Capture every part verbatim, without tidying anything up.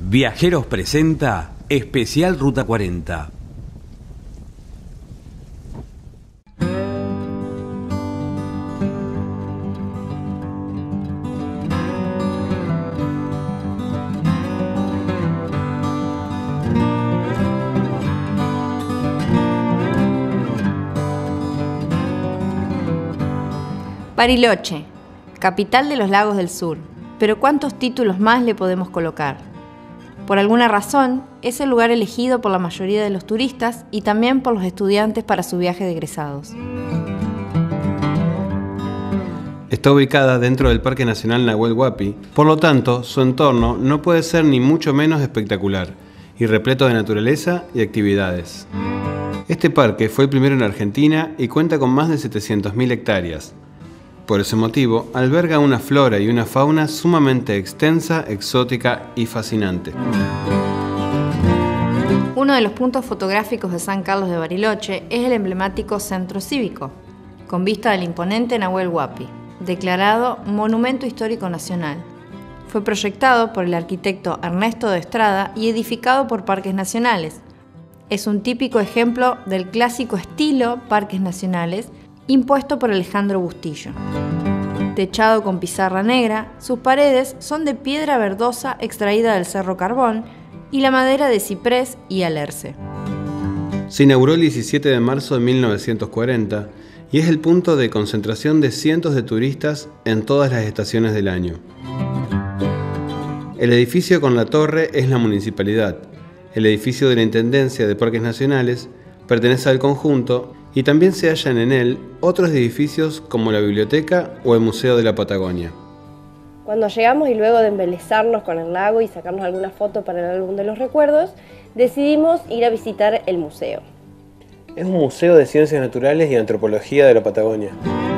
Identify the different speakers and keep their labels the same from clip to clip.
Speaker 1: Viajeros presenta Especial Ruta cuarenta.
Speaker 2: Bariloche, capital de los lagos del sur. Pero ¿cuántos títulos más le podemos colocar? Por alguna razón, es el lugar elegido por la mayoría de los turistas y también por los estudiantes para su viaje de egresados.
Speaker 3: Está ubicada dentro del Parque Nacional Nahuel Huapi, por lo tanto, su entorno no puede ser ni mucho menos espectacular y repleto de naturaleza y actividades. Este parque fue el primero en Argentina y cuenta con más de setecientas mil hectáreas. Por ese motivo, alberga una flora y una fauna sumamente extensa, exótica y fascinante.
Speaker 2: Uno de los puntos fotográficos de San Carlos de Bariloche es el emblemático Centro Cívico, con vista del imponente Nahuel Huapi, declarado Monumento Histórico Nacional. Fue proyectado por el arquitecto Ernesto de Estrada y edificado por Parques Nacionales. Es un típico ejemplo del clásico estilo Parques Nacionales, impuesto por Alejandro Bustillo. Techado con pizarra negra, sus paredes son de piedra verdosa extraída del Cerro Carbón y la madera de ciprés y alerce.
Speaker 3: Se inauguró el diecisiete de marzo de mil novecientos cuarenta y es el punto de concentración de cientos de turistas en todas las estaciones del año. El edificio con la torre es la municipalidad. El edificio de la Intendencia de Parques Nacionales pertenece al conjunto y también se hallan en él otros edificios como la biblioteca o el Museo de la Patagonia.
Speaker 4: Cuando llegamos y luego de embelezarnos con el lago y sacarnos alguna foto para el álbum de los recuerdos, decidimos ir a visitar el museo.
Speaker 3: Es un museo de ciencias naturales y antropología de la Patagonia.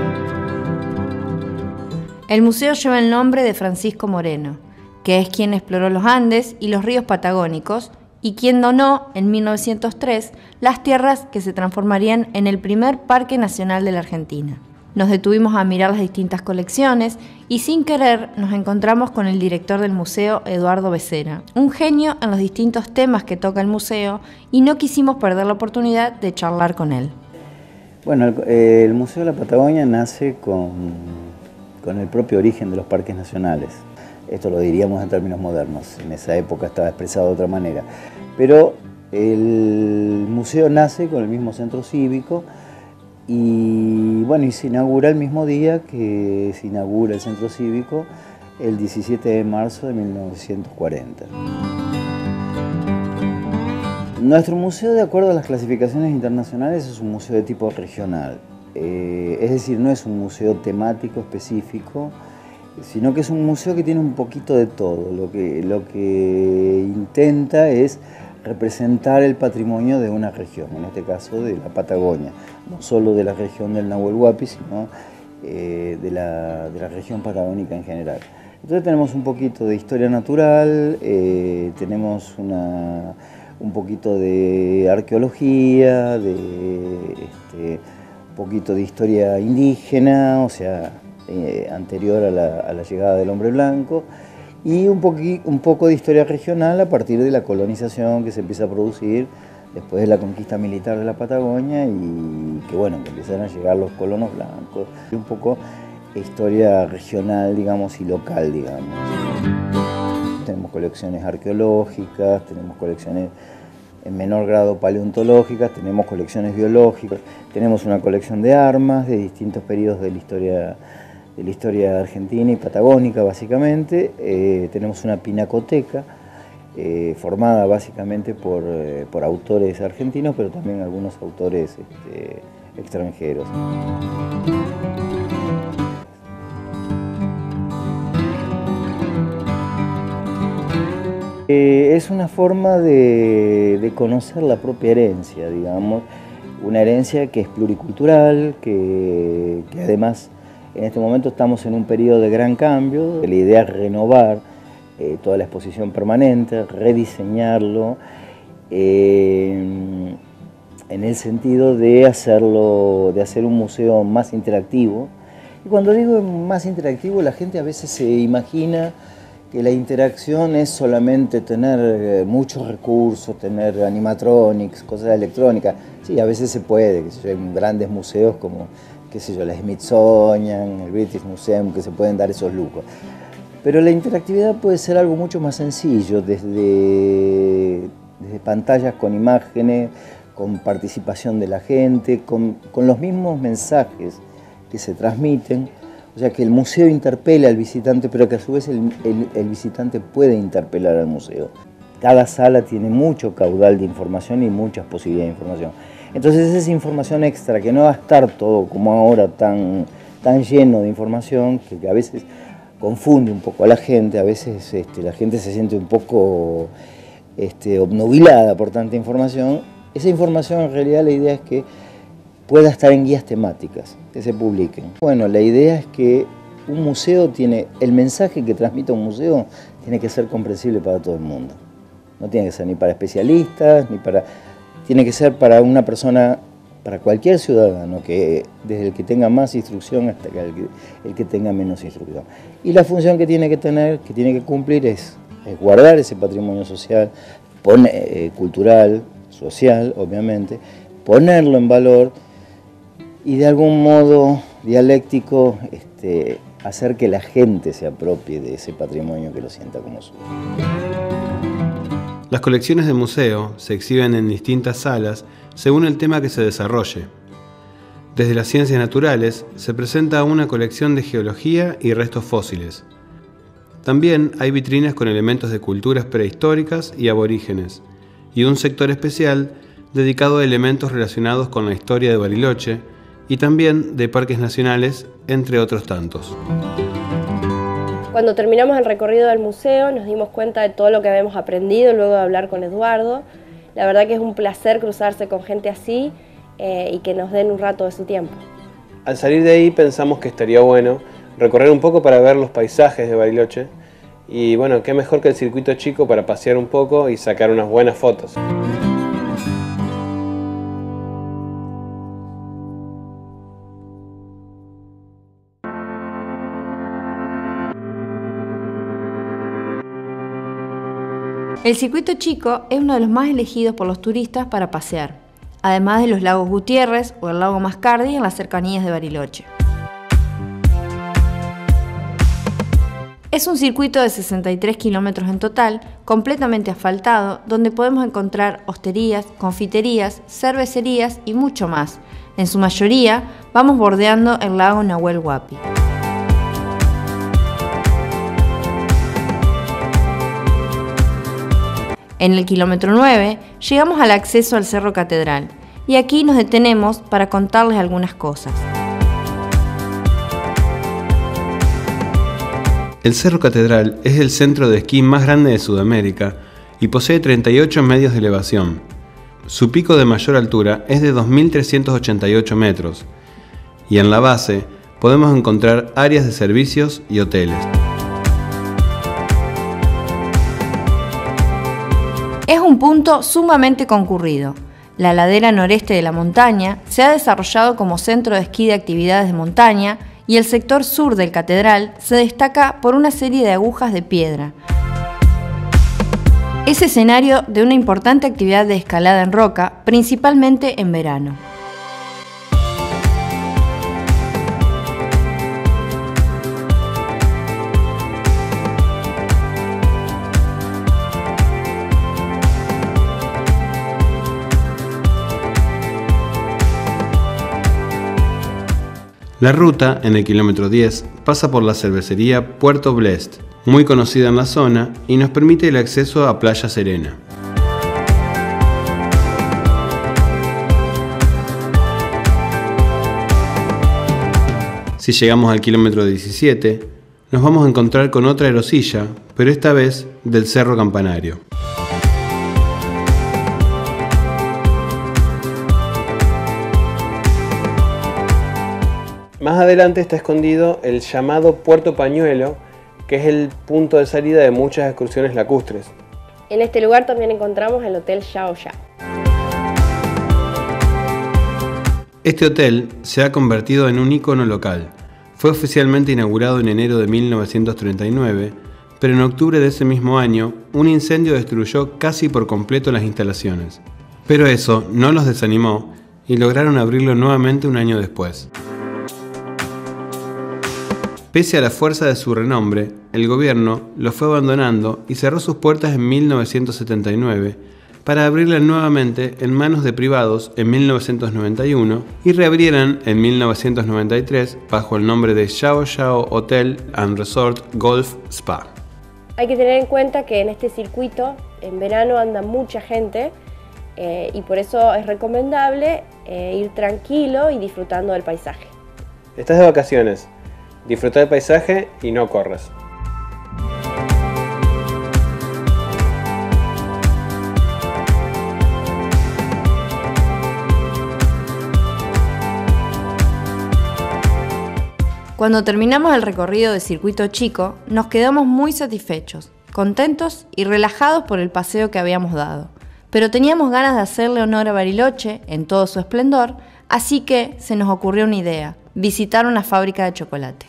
Speaker 2: El museo lleva el nombre de Francisco Moreno, que es quien exploró los Andes y los ríos patagónicos y quien donó en mil novecientos tres las tierras que se transformarían en el primer Parque Nacional de la Argentina. Nos detuvimos a mirar las distintas colecciones y sin querer nos encontramos con el director del museo, Eduardo Becerra, un genio en los distintos temas que toca el museo, y no quisimos perder la oportunidad de charlar con él.
Speaker 5: Bueno, el, eh, el Museo de la Patagonia nace con, con el propio origen de los parques nacionales. Esto lo diríamos en términos modernos, en esa época estaba expresado de otra manera. Pero el museo nace con el mismo centro cívico y, bueno, y se inaugura el mismo día que se inaugura el centro cívico, el diecisiete de marzo de mil novecientos cuarenta. Nuestro museo, de acuerdo a las clasificaciones internacionales, es un museo de tipo regional. Eh, es decir, no es un museo temático específico, sino que es un museo que tiene un poquito de todo. Lo que, lo que intenta es representar el patrimonio de una región, en este caso de la Patagonia, no solo de la región del Nahuel Huapi, sino eh, de, la, de la región patagónica en general. Entonces tenemos un poquito de historia natural, eh, tenemos una, un poquito de arqueología, de este, un poquito de historia indígena, o sea, Eh, anterior a la, a la llegada del hombre blanco, y un, poqui, un poco de historia regional a partir de la colonización que se empieza a producir después de la conquista militar de la Patagonia y que, bueno, que empiezan a llegar los colonos blancos, y un poco historia regional, digamos, y local, digamos. Tenemos colecciones arqueológicas, tenemos colecciones en menor grado paleontológicas, tenemos colecciones biológicas, tenemos una colección de armas de distintos periodos de la historia de la historia argentina y patagónica, básicamente. Eh, tenemos una pinacoteca eh, formada básicamente por, eh, por autores argentinos, pero también algunos autores este, extranjeros. Eh, es una forma de, de conocer la propia herencia, digamos, una herencia que es pluricultural, que, que además en este momento estamos en un periodo de gran cambio. La idea es renovar eh, toda la exposición permanente, rediseñarlo, eh, en el sentido de hacerlo, de hacer un museo más interactivo. Y cuando digo más interactivo, la gente a veces se imagina que la interacción es solamente tener eh, muchos recursos, tener animatronics, cosas electrónicas. Sí, a veces se puede, que sé yo, hay grandes museos como, qué sé yo, la Smithsonian, el British Museum, que se pueden dar esos lujos. Pero la interactividad puede ser algo mucho más sencillo, desde, desde pantallas con imágenes, con participación de la gente, con, con los mismos mensajes que se transmiten. O sea, que el museo interpela al visitante, pero que a su vez el, el, el visitante puede interpelar al museo. Cada sala tiene mucho caudal de información y muchas posibilidades de información. Entonces esa información extra, que no va a estar todo como ahora tan, tan lleno de información, que, que a veces confunde un poco a la gente, a veces este, la gente se siente un poco este, obnubilada por tanta información. Esa información, en realidad, la idea es que pueda estar en guías temáticas, que se publiquen. Bueno, la idea es que un museo tiene, el mensaje que transmite un museo tiene que ser comprensible para todo el mundo. No tiene que ser ni para especialistas, ni para... Tiene que ser para una persona, para cualquier ciudadano, que desde el que tenga más instrucción hasta el que, el que tenga menos instrucción. Y la función que tiene que tener, que tiene que cumplir es, es guardar ese patrimonio social, pone, eh, cultural, social, obviamente, ponerlo en valor y de algún modo dialéctico este, hacer que la gente se apropie de ese patrimonio, que lo sienta como suyo.
Speaker 3: Las colecciones de museo se exhiben en distintas salas según el tema que se desarrolle. Desde las ciencias naturales se presenta una colección de geología y restos fósiles. También hay vitrinas con elementos de culturas prehistóricas y aborígenes, y un sector especial dedicado a elementos relacionados con la historia de Bariloche y también de parques nacionales, entre otros tantos.
Speaker 4: Cuando terminamos el recorrido del museo nos dimos cuenta de todo lo que habíamos aprendido luego de hablar con Eduardo. La verdad que es un placer cruzarse con gente así eh, y que nos den un rato de su tiempo.
Speaker 3: Al salir de ahí pensamos que estaría bueno recorrer un poco para ver los paisajes de Bariloche y bueno, qué mejor que el circuito chico para pasear un poco y sacar unas buenas fotos.
Speaker 2: El circuito chico es uno de los más elegidos por los turistas para pasear, además de los lagos Gutiérrez o el lago Mascardi en las cercanías de Bariloche. Es un circuito de sesenta y tres kilómetros en total, completamente asfaltado, donde podemos encontrar hosterías, confiterías, cervecerías y mucho más. En su mayoría, vamos bordeando el lago Nahuel Huapi. En el kilómetro nueve llegamos al acceso al Cerro Catedral y aquí nos detenemos para contarles algunas cosas.
Speaker 3: El Cerro Catedral es el centro de esquí más grande de Sudamérica y posee treinta y ocho medios de elevación. Su pico de mayor altura es de dos mil trescientos ochenta y ocho metros y en la base podemos encontrar áreas de servicios y hoteles.
Speaker 2: Es un punto sumamente concurrido. La ladera noreste de la montaña se ha desarrollado como centro de esquí de actividades de montaña y el sector sur del Catedral se destaca por una serie de agujas de piedra. Es escenario de una importante actividad de escalada en roca, principalmente en verano.
Speaker 3: La ruta, en el kilómetro diez, pasa por la cervecería Puerto Blest, muy conocida en la zona, y nos permite el acceso a Playa Serena. Si llegamos al kilómetro diecisiete, nos vamos a encontrar con otra erosilla, pero esta vez del Cerro Campanario. Más adelante está escondido el llamado Puerto Pañuelo, que es el punto de salida de muchas excursiones lacustres.
Speaker 4: En este lugar también encontramos el Hotel Xiao Xiao.
Speaker 3: Este hotel se ha convertido en un ícono local. Fue oficialmente inaugurado en enero de mil novecientos treinta y nueve, pero en octubre de ese mismo año, un incendio destruyó casi por completo las instalaciones. Pero eso no los desanimó y lograron abrirlo nuevamente un año después. Pese a la fuerza de su renombre, el gobierno lo fue abandonando y cerró sus puertas en mil novecientos setenta y nueve para abrirla nuevamente en manos de privados en mil novecientos noventa y uno y reabrieran en mil novecientos noventa y tres bajo el nombre de Xiao Xiao Hotel and Resort Golf Spa.
Speaker 4: Hay que tener en cuenta que en este circuito en verano anda mucha gente eh, y por eso es recomendable eh, ir tranquilo y disfrutando del paisaje.
Speaker 3: Estás de vacaciones, disfruta del paisaje y no corras.
Speaker 2: Cuando terminamos el recorrido de Circuito Chico, nos quedamos muy satisfechos, contentos y relajados por el paseo que habíamos dado. Pero teníamos ganas de hacerle honor a Bariloche en todo su esplendor, así que se nos ocurrió una idea: visitar una fábrica de chocolate.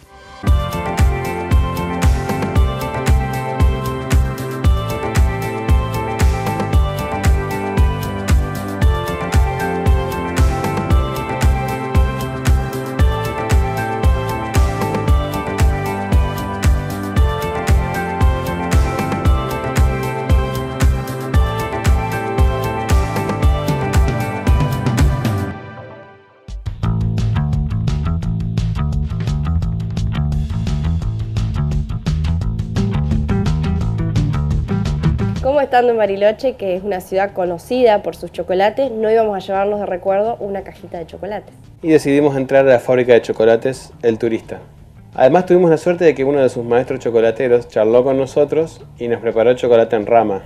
Speaker 4: Como estando en Bariloche, que es una ciudad conocida por sus chocolates, no íbamos a llevarnos de recuerdo una cajita de chocolates.
Speaker 3: Y decidimos entrar a la fábrica de chocolates El Turista. Además tuvimos la suerte de que uno de sus maestros chocolateros charló con nosotros y nos preparó chocolate en rama.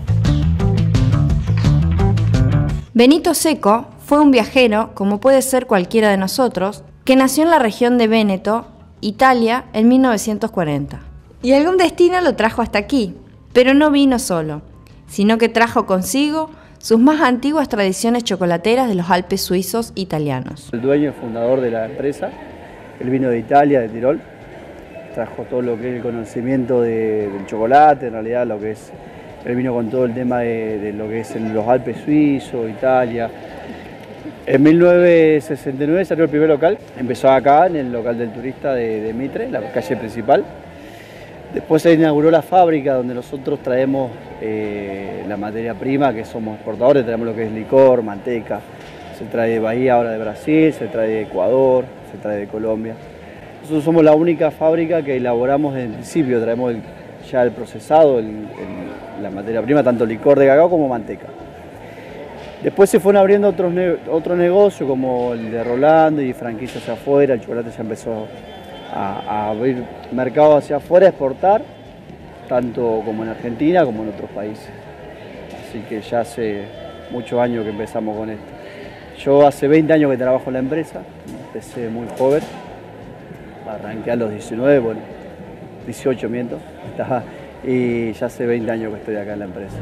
Speaker 2: Benito Secco fue un viajero, como puede ser cualquiera de nosotros, que nació en la región de Véneto, Italia, en mil novecientos cuarenta. Y algún destino lo trajo hasta aquí, pero no vino solo, sino que trajo consigo sus más antiguas tradiciones chocolateras de los Alpes suizos italianos.
Speaker 6: El dueño y fundador de la empresa, él vino de Italia, de Tirol, trajo todo lo que es el conocimiento de, del chocolate, en realidad lo que es, él vino con todo el tema de, de lo que es en los Alpes suizos, Italia. En mil novecientos sesenta y nueve salió el primer local, empezó acá en el local del Turista de, de Mitre, la calle principal. Después se inauguró la fábrica donde nosotros traemos eh, la materia prima, que somos exportadores, traemos lo que es licor, manteca, se trae de Bahía, ahora de Brasil, se trae de Ecuador, se trae de Colombia. Nosotros somos la única fábrica que elaboramos desde el principio, traemos el, ya el procesado, el, el, la materia prima, tanto licor de cacao como manteca. Después se fueron abriendo otros, ne otros negocios como el de Rolando y franquicias hacia afuera, el chocolate ya empezó a, a abrir mercados hacia afuera, a exportar, tanto como en Argentina como en otros países. Así que ya hace muchos años que empezamos con esto. Yo hace veinte años que trabajo en la empresa, empecé muy joven, arranqué a los diecinueve, bueno, dieciocho miento, y ya hace veinte años que estoy acá en la empresa.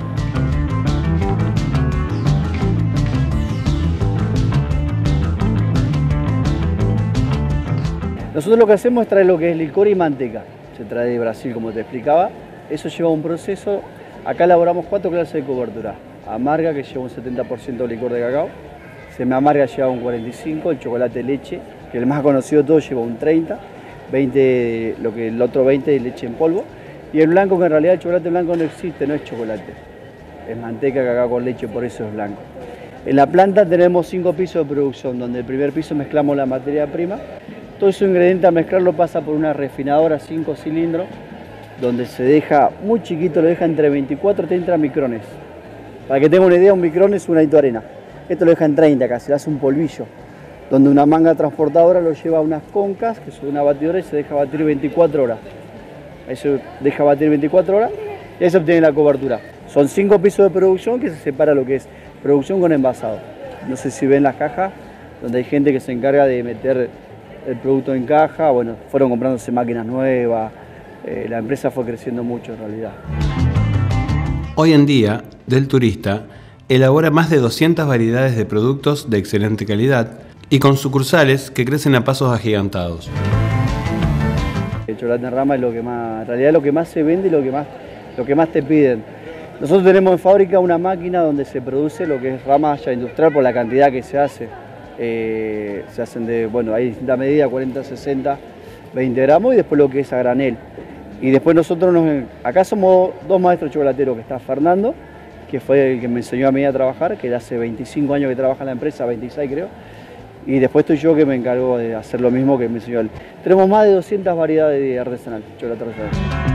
Speaker 6: Nosotros lo que hacemos es traer lo que es licor y manteca. Se trae de Brasil, como te explicaba. Eso lleva un proceso. Acá elaboramos cuatro clases de cobertura. Amarga, que lleva un setenta por ciento de licor de cacao. Semi-amarga lleva un cuarenta y cinco por ciento. El chocolate leche, que el más conocido de todos, lleva un treinta por ciento. veinte, lo que el otro veinte por ciento es leche en polvo. Y el blanco, que en realidad el chocolate blanco no existe, no es chocolate. Es manteca, cacao con leche, por eso es blanco. En la planta tenemos cinco pisos de producción, donde el primer piso mezclamos la materia prima. Todo ese ingrediente a mezclarlo pasa por una refinadora cinco cilindros, donde se deja muy chiquito, lo deja entre veinticuatro y treinta micrones. Para que tenga una idea, un micrón es una de arena. Esto lo deja en treinta casi, le hace un polvillo, donde una manga transportadora lo lleva a unas concas, que son una batidora, y se deja batir veinticuatro horas. Ahí se deja batir veinticuatro horas y ahí se obtiene la cobertura. Son cinco pisos de producción que se separa lo que es producción con envasado. No sé si ven las cajas, donde hay gente que se encarga de meter el producto en caja. Bueno, fueron comprándose máquinas nuevas, eh, la empresa fue creciendo mucho en realidad.
Speaker 3: Hoy en día, Del Turista elabora más de doscientas variedades de productos de excelente calidad y con sucursales que crecen a pasos agigantados.
Speaker 6: El chocolate en rama es lo que más, en realidad es lo que más se vende y lo que más lo que más te piden. Nosotros tenemos en fábrica una máquina donde se produce lo que es rama ya industrial por la cantidad que se hace. Eh, se hacen de, bueno, hay distintas medidas, cuarenta, sesenta, veinte gramos y después lo que es a granel. Y después nosotros, nos, acá somos dos maestros chocolateros, que está Fernando, que fue el que me enseñó a mí a trabajar, que hace veinticinco años que trabaja en la empresa, veintiséis creo. Y después estoy yo que me encargo de hacer lo mismo que me enseñó él. Tenemos más de doscientas variedades de artesanal, chocolate artesanal.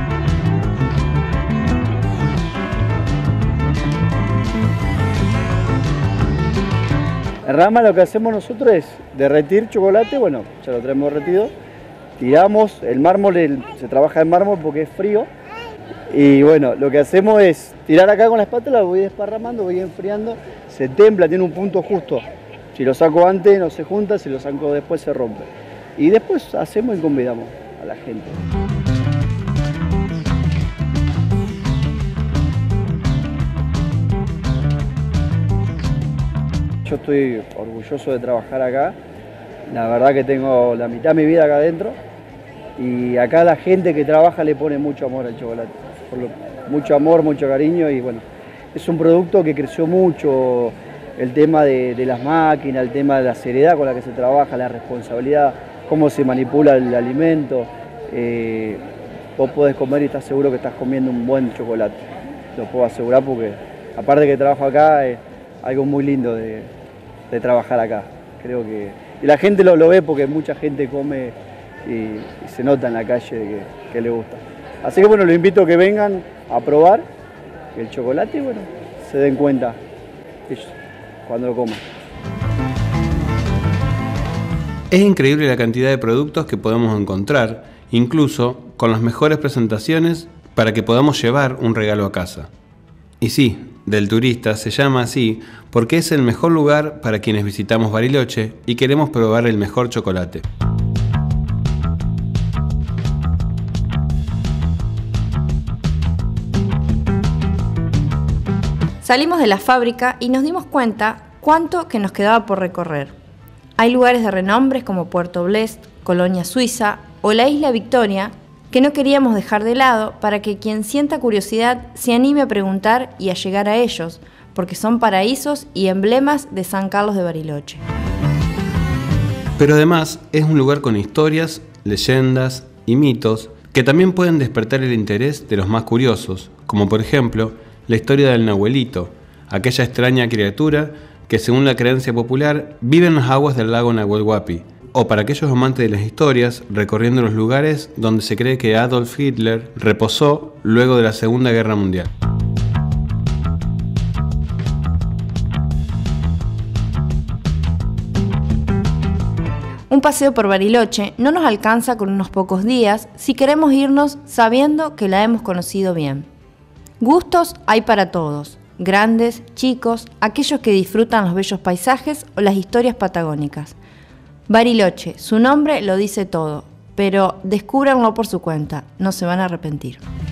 Speaker 6: En Rama lo que hacemos nosotros es derretir chocolate, bueno, ya lo traemos derretido, tiramos, el mármol, el, se trabaja en mármol porque es frío, y bueno, lo que hacemos es tirar acá con la espátula, voy desparramando, voy enfriando, se templa, tiene un punto justo. Si lo saco antes no se junta, si lo saco después se rompe. Y después hacemos y convidamos a la gente. Yo estoy orgulloso de trabajar acá. La verdad que tengo la mitad de mi vida acá adentro. Y acá la gente que trabaja le pone mucho amor al chocolate. Por lo, mucho amor, mucho cariño y bueno, es un producto que creció mucho. El tema de, de las máquinas, el tema de la seriedad con la que se trabaja, la responsabilidad, cómo se manipula el alimento. Eh, vos podés comer y estás seguro que estás comiendo un buen chocolate. Lo puedo asegurar porque, aparte que trabajo acá, es algo muy lindo de, de trabajar acá. Creo que y la gente lo, lo ve porque mucha gente come y, y se nota en la calle que, que le gusta. Así que bueno, los invito a que vengan a probar el chocolate y bueno, se den cuenta ellos cuando lo coman.
Speaker 3: Es increíble la cantidad de productos que podemos encontrar, incluso con las mejores presentaciones para que podamos llevar un regalo a casa. Y sí, Del Turista se llama así porque es el mejor lugar para quienes visitamos Bariloche y queremos probar el mejor chocolate.
Speaker 2: Salimos de la fábrica y nos dimos cuenta cuánto que nos quedaba por recorrer. Hay lugares de renombres como Puerto Blest, Colonia Suiza o la Isla Victoria que no queríamos dejar de lado para que quien sienta curiosidad se anime a preguntar y a llegar a ellos, porque son paraísos y emblemas de San Carlos de Bariloche.
Speaker 3: Pero además es un lugar con historias, leyendas y mitos que también pueden despertar el interés de los más curiosos, como por ejemplo la historia del Nahuelito, aquella extraña criatura que según la creencia popular vive en las aguas del lago Nahuel Huapi, o para aquellos amantes de las historias recorriendo los lugares donde se cree que Adolf Hitler reposó luego de la Segunda Guerra Mundial.
Speaker 2: Un paseo por Bariloche no nos alcanza con unos pocos días si queremos irnos sabiendo que la hemos conocido bien. Gustos hay para todos, grandes, chicos, aquellos que disfrutan los bellos paisajes o las historias patagónicas. Bariloche, su nombre lo dice todo, pero descúbranlo por su cuenta, no se van a arrepentir.